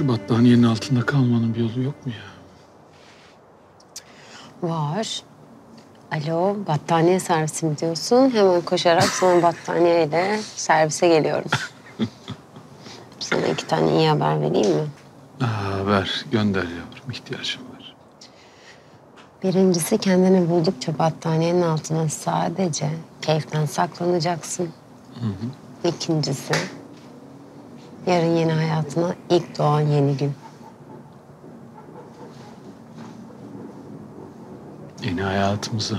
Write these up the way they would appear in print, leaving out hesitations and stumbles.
Şu battaniyenin altında kalmanın bir yolu yok mu ya? Var. Alo, battaniye servisi mi diyorsun? Hemen koşarak sana battaniyeyle servise geliyorum. Sana 2 tane iyi haber vereyim mi? Ver, gönder yavrum. İhtiyacım var. Birincisi, kendini buldukça battaniyenin altına sadece keyiften saklanacaksın. İkincisi, yarın yeni hayatına ilk doğan yeni gün. Yeni hayatımıza.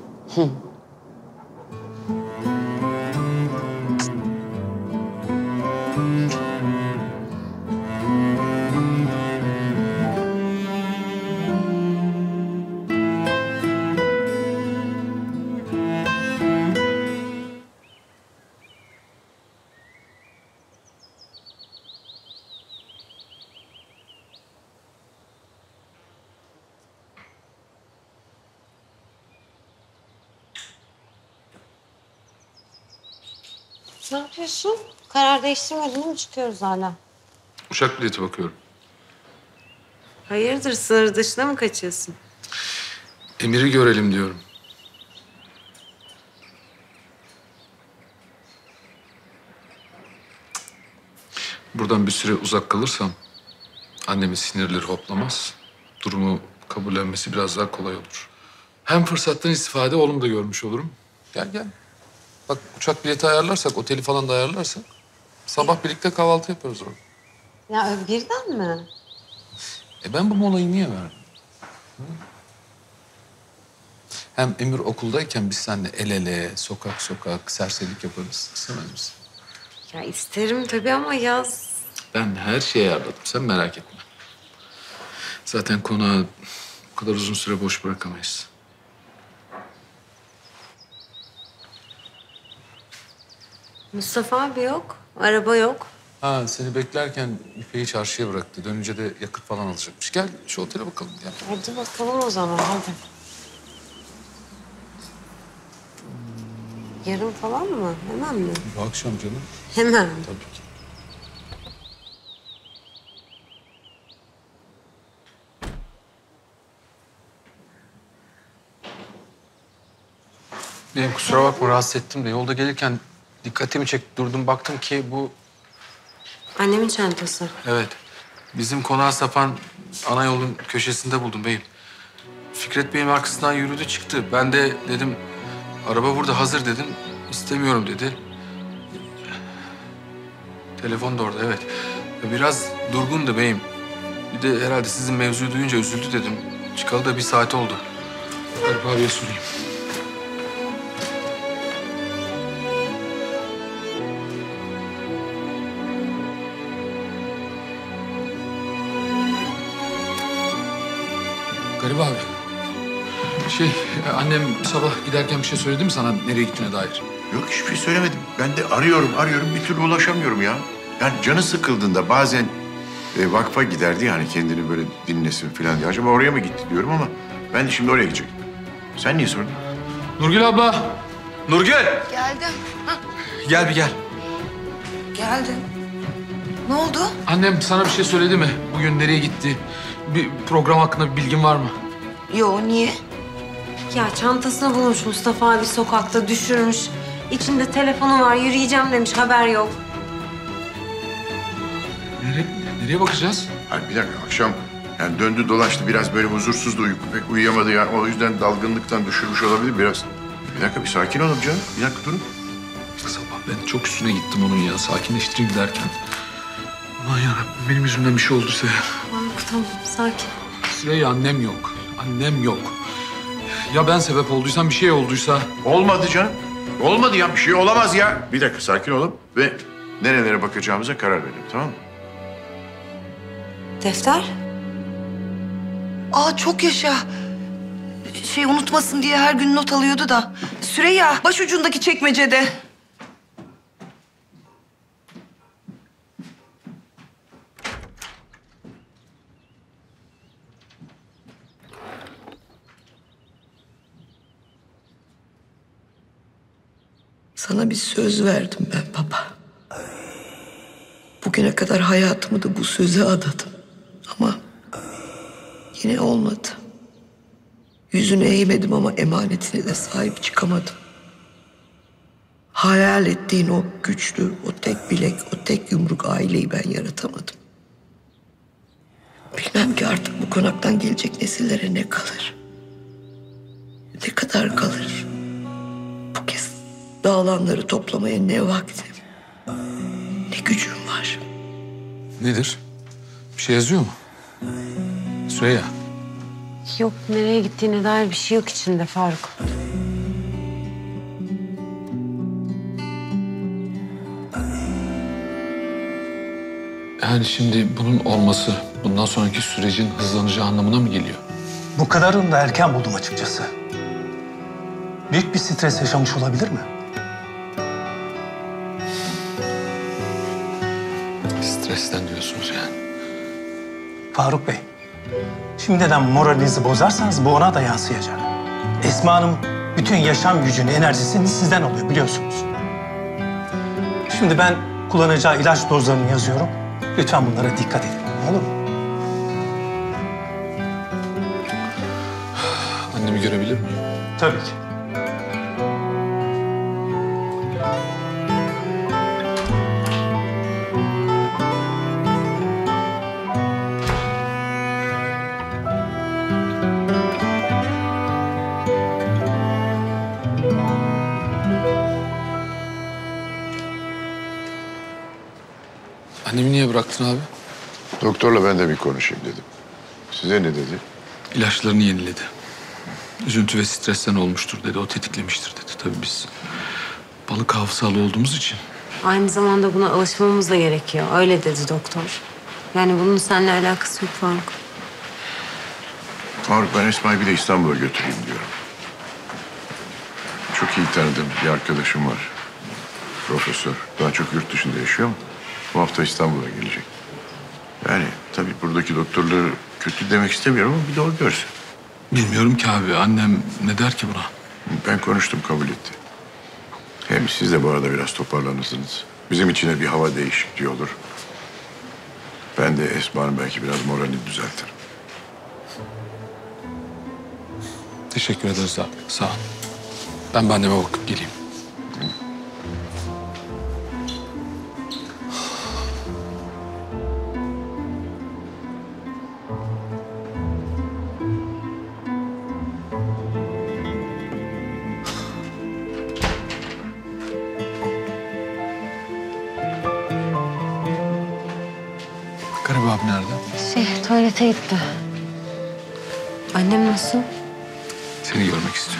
Ne yapıyorsun? Karar değiştirmedin mi? Çıkıyoruz hala. Uçak bileti bakıyorum. Hayırdır, sınır dışına mı kaçıyorsun? Emir'i görelim diyorum. Buradan bir süre uzak kalırsam annemin sinirleri hoplamaz. Durumu kabullenmesi biraz daha kolay olur. Hem fırsattan istifade oğlum da görmüş olurum. Gel gel. Bak uçak bileti ayarlarsak, oteli falan da ayarlarsak sabah birlikte kahvaltı yaparız orada. Ya birden mi? Ben bu molayı niye verdim? Hı? Hem Emir okuldayken biz seninle el ele, sokak sokak serserilik yaparız. İstemez misin? Ya isterim tabii ama yaz... Ben her şeyi ayarladım. Sen merak etme. Zaten konağı bu kadar uzun süre boş bırakamayız. Mustafa abi yok, araba yok. Ha, seni beklerken İpek'i çarşıya bıraktı. Dönünce de yakıt falan alacakmış. Gel şu otele bakalım. Gel. Hadi bakalım o zaman, hadi. Yarın falan mı? Hemen mi? Bu akşam canım. Hemen. Tabii ki. Benim kusura bakma rahatsız ettim de yolda gelirken dikkatimi çekti. Durdum baktım ki bu Annemin çantası. evet bizim konağı sapan ana yolun köşesinde buldum beyim. Fikret Bey'in arkasından yürüdü çıktı. Ben de dedim araba burada hazır dedim. İstemiyorum dedi. Telefon da orada evet. Biraz durgundu beyim. Bir de herhalde sizin mevzuyu duyunca üzüldü dedim. Çıkalı da 1 saat oldu. Garip abiye sorayım. Garip abi. Annem sabah giderken bir şey söyledi mi sana nereye gittiğine dair? Yok hiçbir şey söylemedim. Ben de arıyorum bir türlü ulaşamıyorum ya. Yani canı sıkıldığında bazen vakfa giderdi yani kendini böyle dinlesin falan diye. Acaba oraya mı gitti diyorum ama ben de şimdi oraya gidecektim. Sen niye sordun? Nurgül abla. Nurgül! Geldim. Gel bir gel. Geldim. Ne oldu? Annem sana bir şey söyledi mi? Bugün nereye gitti? Bir program hakkında bir bilgin var mı? Yo, niye? Ya çantasını bulmuş Mustafa abi sokakta, düşürmüş. İçinde telefonu var, yürüyeceğim demiş, haber yok. Nereye bakacağız? Hani bir dakika akşam yani döndü dolaştı biraz böyle huzursuzdu uyku pek uyuyamadı ya. O yüzden dalgınlıktan düşürmüş olabilir biraz. Bir dakika bir sakin olun canım. Bir dakika durun. Sabah ben çok üstüne gittim onun ya. Sakinleştireyim derken. Aman yarabbim benim yüzümden bir şey olduysa ya. Tamam, tamam, sakin. Süreyya annem yok. Annem yok. Ya ben sebep olduysam bir şey olduysa. Olmadı canım. Olmadı ya bir şey olamaz ya. Bir dakika sakin olun ve nerelere bakacağımıza karar verelim tamam mı? Defter? Aa, çok yaşa. Unutmasın diye her gün not alıyordu da. Süreyya, başucundaki çekmecede. Sana bir söz verdim ben baba. Bugüne kadar hayatımı da bu söze adadım. Ama yine olmadı. Yüzünü eğmedim ama emanetine de sahip çıkamadım. Hayal ettiğin o güçlü, o tek bilek, o tek yumruk aileyi ben yaratamadım. Bilmem ki artık bu konaktan gelecek nesillere ne kalır? Ne kadar kalır? Bu kez dağılanları toplamaya ne vaktim, ne gücüm var. Nedir? Bir şey yazıyor mu? Süreyya. Yok, nereye gittiğine dair bir şey yok içinde Faruk. Yani şimdi bunun olması bundan sonraki sürecin hızlanacağı anlamına mı geliyor? Bu kadarını da erken buldum açıkçası. Büyük bir stres yaşamış olabilir mi? Stresten diyorsunuz yani. Faruk Bey, şimdiden moralinizi bozarsanız bu ona da yansıyacak. Esma Hanım bütün yaşam gücünü, enerjisini sizden alıyor biliyorsunuz. Şimdi ben kullanacağı ilaç dozlarını yazıyorum. Lütfen bunlara dikkat edin. Olur mu? Annemi görebilir miyim? Tabii ki. Annemi niye bıraktın abi? Doktorla ben de bir konuşayım dedim. Size ne dedi? İlaçlarını yeniledi. Üzüntü ve stresten olmuştur dedi. O tetiklemiştir dedi. Tabii biz balık hafızalı olduğumuz için. Aynı zamanda buna alışmamız da gerekiyor. Öyle dedi doktor. Yani bunun seninle alakası yok Faruk. Faruk, ben Esma'yı bir de İstanbul'a götüreyim diyorum. Çok iyi tanıdığım bir arkadaşım var. Profesör. Daha çok yurt dışında yaşıyor ama bu hafta İstanbul'a gelecek. Yani tabii buradaki doktorları kötü demek istemiyorum ama bir de o görsün. Bilmiyorum ki abi. Annem ne der ki buna? Ben konuştum, kabul etti. Hem siz de bu arada biraz toparlanırsınız. Bizim içine bir hava değişikliği olur. Ben de Esma'nın belki biraz moralini düzeltirim. Teşekkür ederiz abi. Sağ ol. Ben anneme bakıp geleyim. Garip abi nerede? Tuvalete gitti. Annem nasıl? Seni görmek istiyor.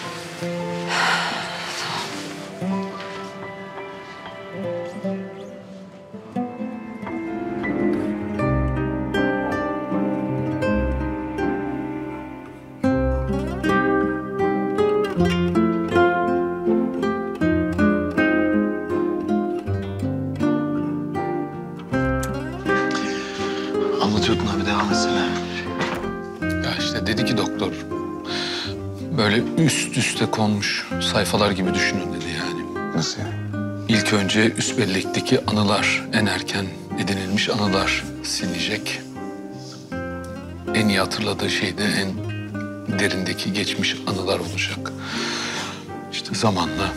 Anlatıyordun abi, devam etsene. Ya işte dedi ki doktor, böyle üst üste konmuş sayfalar gibi düşünün dedi yani. Nasıl yani? İlk önce üst bellekteki anılar, en erken edinilmiş anılar silinecek. En iyi hatırladığı şey de en derindeki geçmiş anılar olacak. İşte zamanla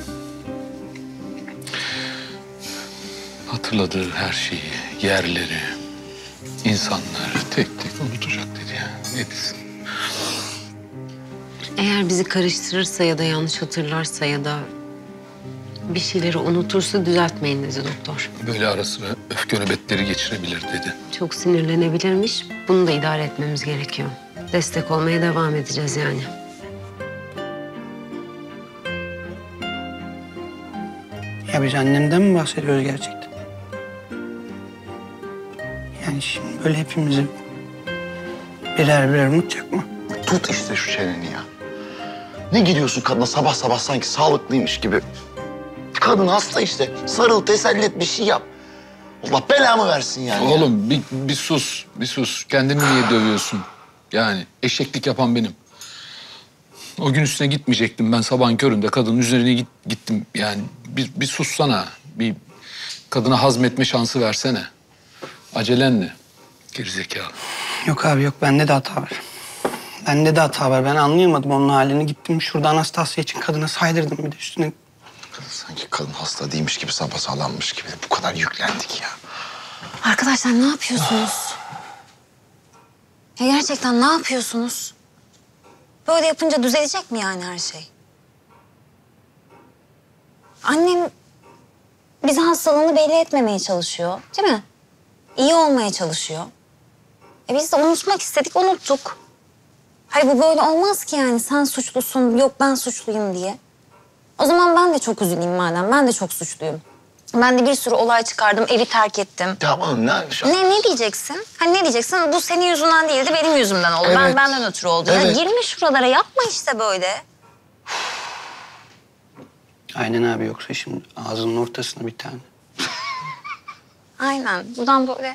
hatırladığı her şeyi, yerleri, insanları tek tek unutacak dedi yani. Ne desin? Eğer bizi karıştırırsa ya da yanlış hatırlarsa ya da bir şeyleri unutursa düzeltmeyin dedi doktor. Böyle ara sıra öfke nöbetleri geçirebilir dedi. Çok sinirlenebilirmiş. Bunu da idare etmemiz gerekiyor. Destek olmaya devam edeceğiz yani. Ya biz annemden mi bahsediyoruz gerçekten? Yani şimdi böyle hepimizi birer birer unutacak mı? Tut işte şu çeneni ya. Ne gidiyorsun kadına sabah sabah sanki sağlıklıymış gibi. Kadın hasta işte. Sarıl, teselli et, bir şey yap. Allah belamı versin yani. ya. Oğlum bir sus, bir sus. Kendini niye dövüyorsun? Yani eşeklik yapan benim. O gün üstüne gitmeyecektim. Ben sabahın köründe kadının üzerine gittim. Yani bir sussana. Bir kadına hazmetme şansı versene. Acelen ne? Gerizekalı. Yok abi yok, bende de hata var. Bende de hata var. Ben anlayamadım onun halini. Gittim şurada Anastasya için kadına saydırdım bir de üstüne. Sanki kadın hasta değilmiş gibi, sapasağlammış gibi. Bu kadar yüklendik ya. Arkadaşlar ne yapıyorsunuz? Ya gerçekten ne yapıyorsunuz? Böyle yapınca düzelecek mi yani her şey? Annem bize hastalığını belli etmemeye çalışıyor, değil mi? İyi olmaya çalışıyor. Biz de unutmak istedik, unuttuk. Hayır bu böyle olmaz ki yani. Sen suçlusun, yok ben suçluyum diye. O zaman ben de çok üzüleyim madem. Ben de çok suçluyum. Ben de bir sürü olay çıkardım, evi terk ettim. Tamam ne? Ne diyeceksin? Hani ne diyeceksin? Bu senin yüzünden değildi, benim yüzümden oldu. Evet. Benden ötürü oldu. Evet. Ya girme şuralara, yapma işte böyle. Aynen abi, yoksa şimdi ağzının ortasına bir tane. Aynen. Buradan böyle...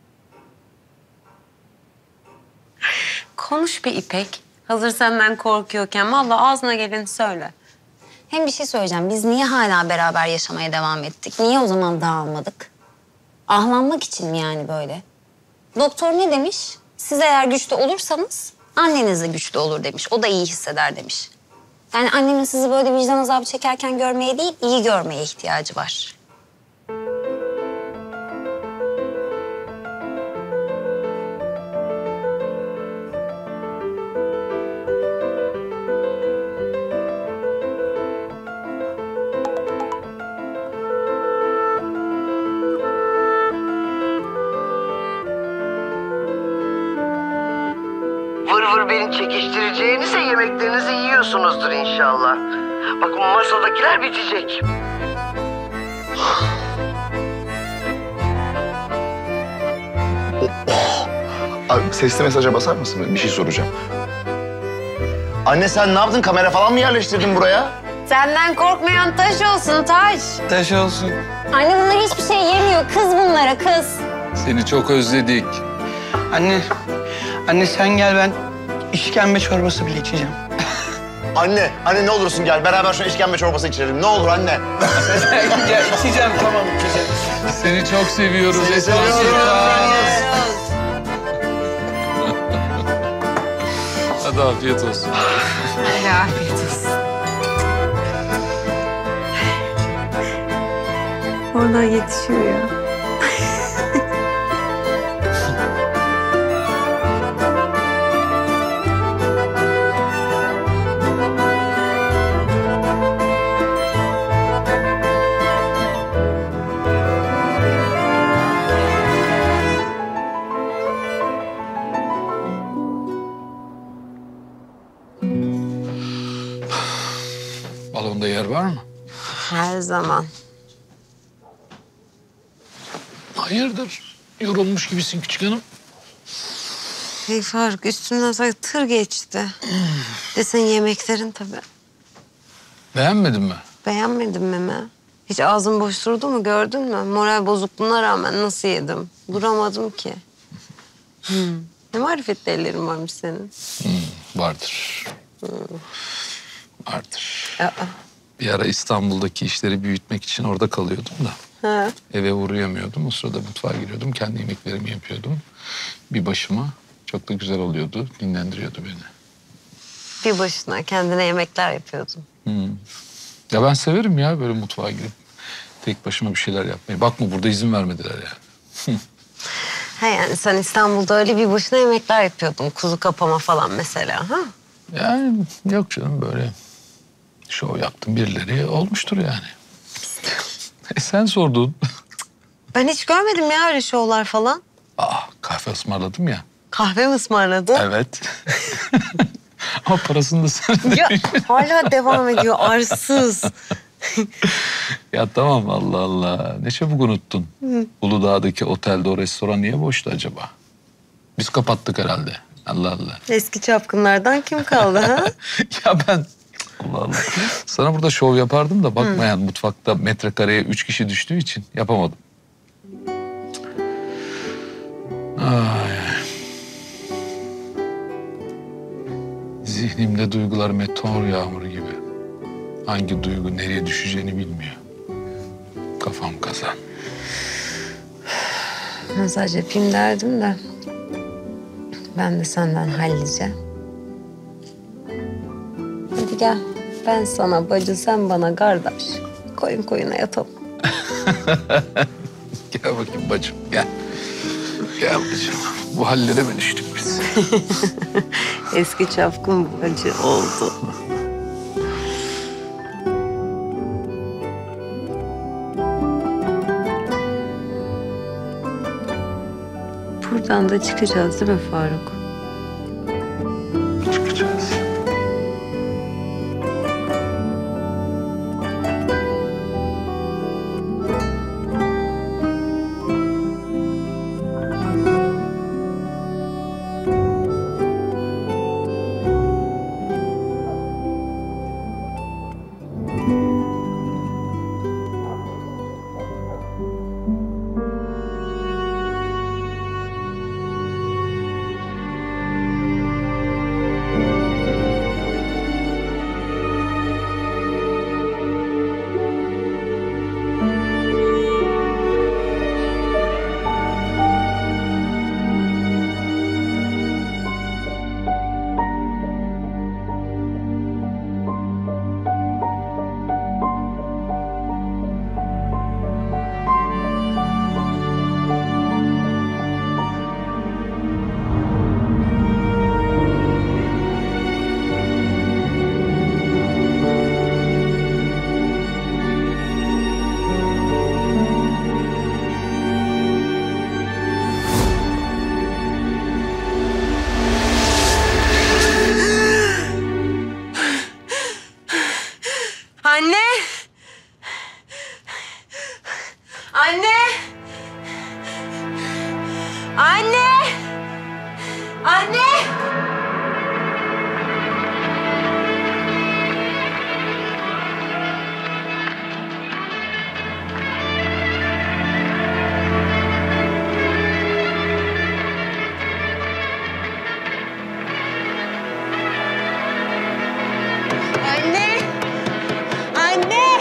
Konuş bir İpek. Hazır senden korkuyorken vallahi ağzına geleni söyle. Hem bir şey söyleyeceğim. Biz niye hala beraber yaşamaya devam ettik? Niye o zaman dağılmadık? Ahlanmak için mi yani böyle? Doktor ne demiş? Siz eğer güçlü olursanız anneniz de güçlü olur demiş. O da iyi hisseder demiş. Yani annemin sizi böyle vicdan azabı çekerken görmeye değil, iyi görmeye ihtiyacı var. Vır vır beni çekiştireceğinize yemeklerinizi yiyorsunuzdur inşallah. Bakın masadakiler bitecek. Abi sesli mesaja basar mısın? Bir şey soracağım. Anne sen ne yaptın? Kamera falan mı yerleştirdin buraya? Senden korkmayan taş olsun taş. Taş olsun. Anne bunlar hiçbir şey yemiyor. Kız bunlara kız. Seni çok özledik. Anne sen gel, ben işkembe çorbası bile içeceğim. Anne ne olursun gel. Beraber şu işkembe çorbası içelim. Ne olur anne. Gel içeceğim, tamam içeceğim. Seni çok seviyoruz. Seni Esma seviyoruz. Sultan. Hadi afiyet olsun. Hadi afiyet olsun. Oradan yetişiyor ya. Balonda yer var mı? Her zaman. Hayırdır? Yorulmuş gibisin küçük hanım. Hey Faruk, üstümden sanki tır geçti. De senin yemeklerin tabii. Beğenmedin mi? Beğenmedin mi? Hiç ağzın boş durdu mu, gördün mü? Moral bozukluğuna rağmen nasıl yedim? Duramadım ki. Ne marifetli ellerin varmış senin. Vardır. Vardır. Aa. Bir ara İstanbul'daki işleri büyütmek için orada kalıyordum da. Ha. Eve uğrayamıyordum. O sırada mutfağa giriyordum. Kendi yemeklerimi yapıyordum. Bir başıma. Çok da güzel oluyordu. Dinlendiriyordu beni. Bir başına kendine yemekler yapıyordun. Ya ben severim ya böyle mutfağa girip tek başıma bir şeyler yapmayı. Bakma burada izin vermediler ya. Ha yani sen İstanbul'da öyle bir başına yemekler yapıyordun. Kuzu kapama falan mesela, ha? Yani yok canım böyle şov yaptım birileri olmuştur yani. Sen sordun. Ben hiç görmedim ya öyle şovlar falan. Kahve ısmarladım ya. Kahve mi ısmarladın? Evet. Ama parasını da sen Ya hala devam ediyor arsız. Ya tamam Allah Allah. Ne çabuk unuttun. Uludağ'daki otelde o restoran niye boştu acaba? Biz kapattık herhalde. Allah Allah. Eski çapkınlardan kim kaldı ha? Ya ben Allah Allah. Sana burada şov yapardım da bakmayan mutfakta metrekareye 3 kişi düştüğü için yapamadım. Ay. Zihnimde duygular meteor yağmuru gibi. Hangi duygu nereye düşeceğini bilmiyor. Kafam kazan. Mesaj yapayım derdim de Ben de senden hallice. Hadi gel. Ben sana bacı, sen bana kardeş. Koyun koyuna yatalım. Gel bakayım bacım, gel. Gel bacım. Bu hallere mi düştük biz? Eski çapkın bacı oldu. Buradan da çıkacağız değil mi Faruk? Çıkacağız. Anne! Anne! Anne! Anne! Anne! Anne!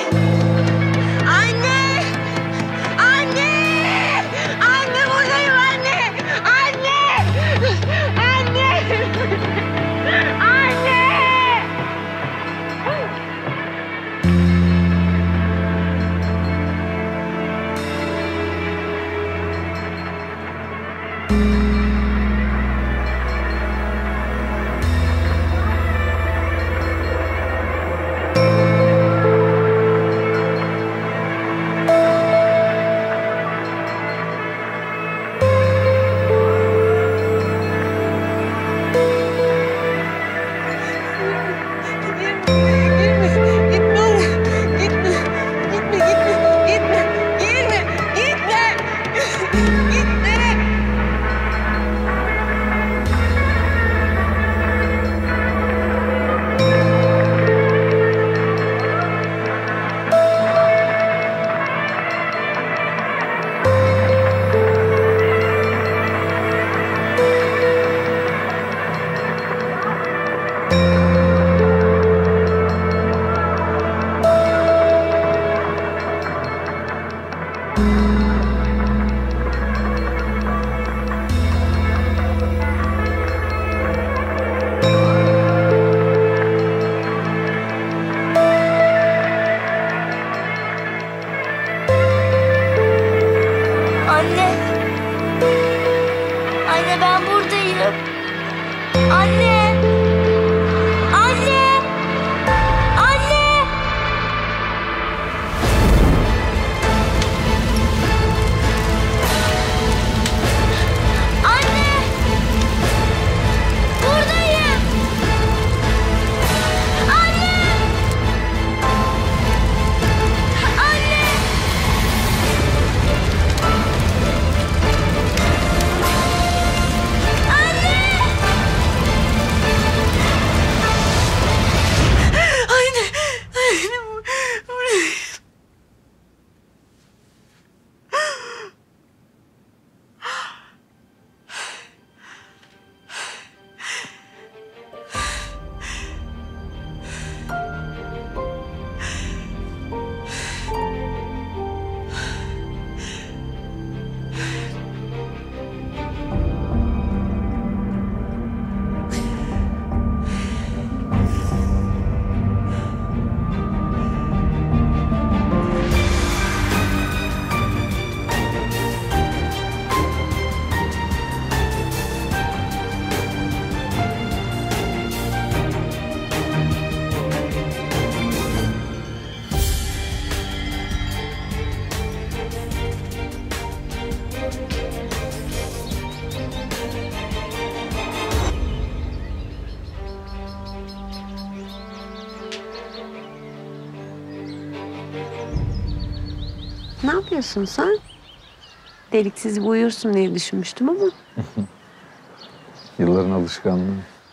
Ne yapıyorsun sen? Deliksiz uyursun diye düşünmüştüm ama. Yılların alışkanlığı.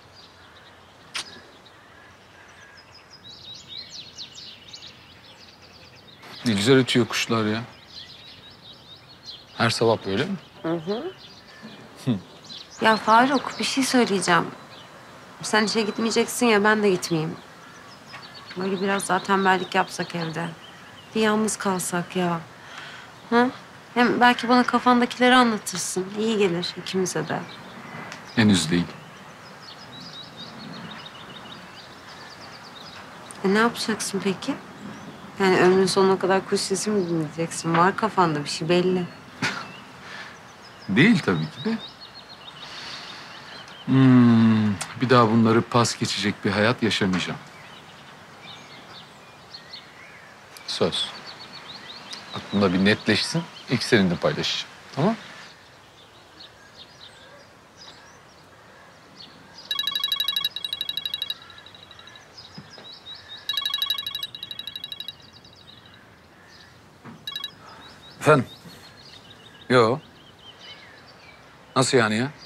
Ne güzel ötüyor kuşlar ya. Her sabah böyle mi? Ya Faruk, bir şey söyleyeceğim. Sen işe gitmeyeceksin ya, ben de gitmeyeyim. Böyle biraz daha tembellik yapsak evde. Bir yalnız kalsak ya. Ha? Hem belki bana kafandakileri anlatırsın. İyi gelir ikimize de. Henüz değil. Ne yapacaksın peki? Yani ömrün sonuna kadar kuş sesi mi dinleyeceksin? Var kafanda bir şey belli. Değil tabii ki de. Bir daha bunları pas geçecek bir hayat yaşamayacağım. Söz. Aklımda bir netleşsin. İlk seninle paylaşacağım. Tamam? Efendim? Yo. Nasıl yani ya?